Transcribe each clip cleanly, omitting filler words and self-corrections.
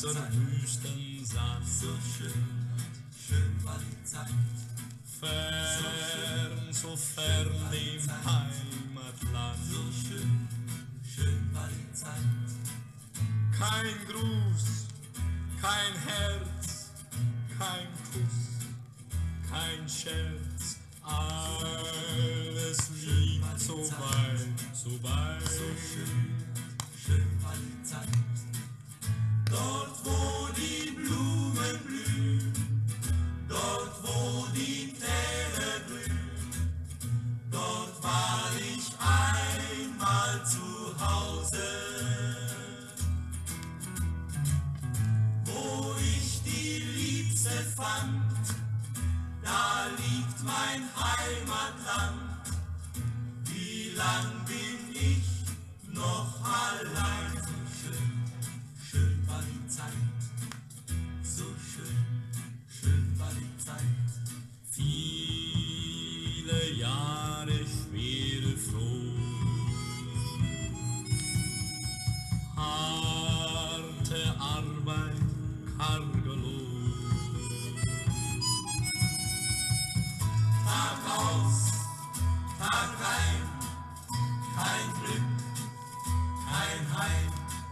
zur Wüstensand. So schön, schön war die Zeit. Fern, so fern dem Heimatland. So schön, schön war die Zeit. Kein Gruß, kein Herz, kein Kuss, kein Scherz, alles liegt so weit, so weit. So schön, schön war die Zeit. Dort wo die Blumen blühen, dort wo die Täler grün, dort war ich einmal zu Hause. Wo ich die Liebste fand, da liegt mein Heimatland. Wie lang bin ich noch allein? So schön, schön war die Zeit. So schön, schön war die Zeit. Viele Jahre schwere Froh, harte Arbeit, karger Lohn. Tag aus, Tag rein, kein Glück, kein Heim.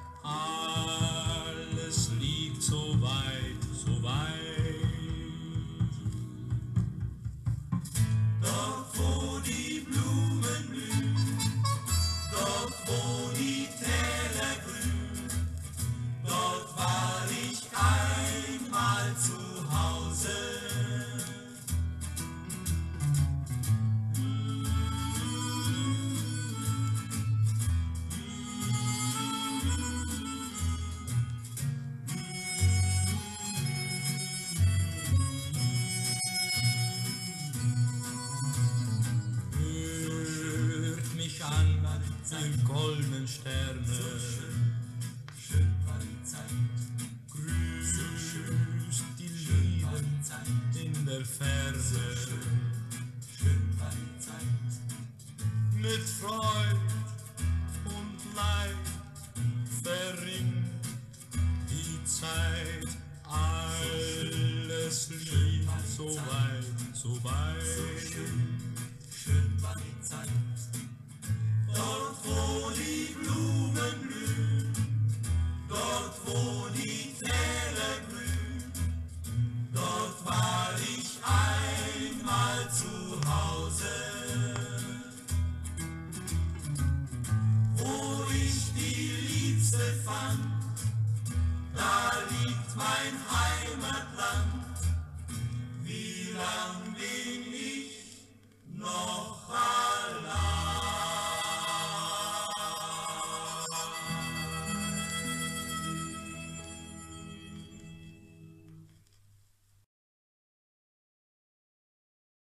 Alles liegt so weit, so weit. Dort wo die Blumen blühen, dort wo die Täler grün, dort war ich einmal zu Hause. Hört mich an, ihr goldenen Sterne. Schön war die Zeit, Grüßt die schön war Liebe die Zeit, in der Ferne. schön war die Zeit. Mit Freud und Leid verringt die Zeit. Alles liegt so weit, so weit. Schön war die Zeit. Dort wo die Blumen blühen, dort wo die Täler grün, dort war ich einmal zu Hause. Wo ich die Liebste fand, da liegt mein Heimatland. Wie lang